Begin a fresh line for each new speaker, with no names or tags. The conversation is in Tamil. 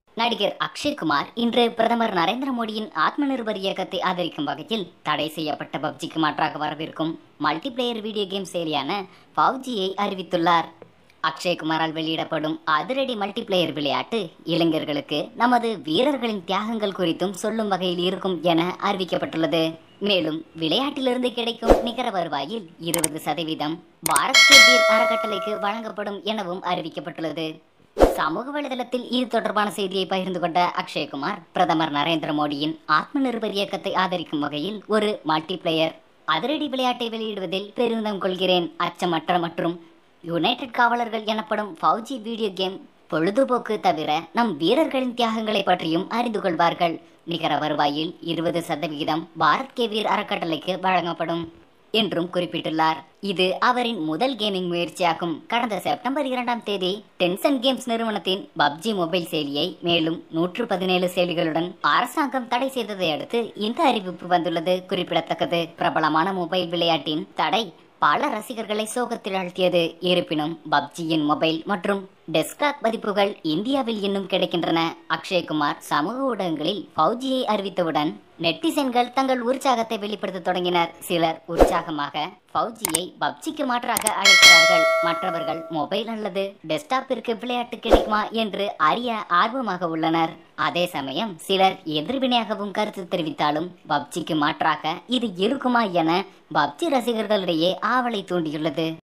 நடிகர் அக்ஷய்குமார் இன்று பிரதமர் நரேந்திர மோடியின் ஆத்ம நிர்பர் இயக்கத்தை ஆதரிக்கும் வகையில் தடை செய்யப்பட்ட பப்ஜிக்கு மாற்றாக வரவிருக்கும் மல்டிபிளேயர் வீடியோ கேம் செயலியான பப்ஜியை அறிவித்துள்ளார். அக்ஷய்குமாரால் வெளியிடப்படும் அதிரடி மல்டிபிளேயர் விளையாட்டு இளைஞர்களுக்கு நமது வீரர்களின் தியாகங்கள் குறித்தும் சொல்லும் வகையில் இருக்கும் என அறிவிக்கப்பட்டுள்ளது. மேலும் விளையாட்டிலிருந்து கிடைக்கும் நிகர வருவாயில் 20% பாரத் கே வீர் அறக்கட்டளைக்கு வழங்கப்படும் எனவும் அறிவிக்கப்பட்டுள்ளது. சமூக வலைதளத்தில் இது தொடர்பான செய்தியை பகிர்ந்து கொண்ட அக்ஷய்குமார், பிரதமர் நரேந்திர மோடியின் ஆத்ம நிர்பர் இயக்கத்தை ஆதரிக்கும் வகையில் ஒரு மல்டிபிளேயர் அதிரடி விளையாட்டை வெளியிடுவதில் பெருமிதம் கொள்கிறேன். அச்சமற்ற மற்றும் யுனைடெட் காவலர்கள் எனப்படும் பப்ஜி வீடியோ கேம் பொழுதுபோக்கு தவிர நம் வீரர்களின் தியாகங்களை பற்றியும் அறிந்து கொள்வார்கள். நிகர வருவாயில் 20% பாரத் கே வீர் அறக்கட்டளைக்கு வழங்கப்படும் என்றும் குறிப்பிட்டுள்ளார். இது அவரின் முதல் கேமிங் முயற்சியாகும். கடந்த செப்டம்பர் 2ஆம் தேதி டென்சன் கேம்ஸ் நிறுவனத்தின் பப்ஜி மொபைல் செயலியை மேலும் 117 செயலிகளுடன் அரசாங்கம் தடை செய்ததை அடுத்து இந்த அறிவிப்பு வந்துள்ளது குறிப்பிடத்தக்கது. பிரபலமான மொபைல் விளையாட்டின் தடை பல ரசிகர்களை சோகத்தில் ஆழ்த்தியது. இருப்பினும் பப்ஜியின் மொபைல் மற்றும் டெஸ்க்டாப் பதிப்புகள் இந்தியாவில் இன்னும் கிடைக்கின்றன. அக்ஷய்குமார் சமூக ஊடகங்களில் பப்ஜியை அறிவித்தவுடன் நெட்டிசன்கள் தங்கள் உற்சாகத்தை வெளிப்படுத்த தொடங்கினர். சிலர் உற்சாகமாக பப்ஜியை பப்ஜிக்கு மாற்றாக அழைக்கிறார்கள். மற்றவர்கள் மொபைல் அல்லது டெஸ்க்டாப்பிற்கு விளையாட்டு கிடைக்குமா என்று அறிய ஆர்வமாக உள்ளனர். அதே சமயம் சிலர் எதிர்வினையாகவும் கருத்து தெரிவித்தாலும் பப்ஜிக்கு மாற்றாக இது இருக்குமா என பப்ஜி ரசிகர்களிடையே ஆவலை தூண்டியுள்ளது.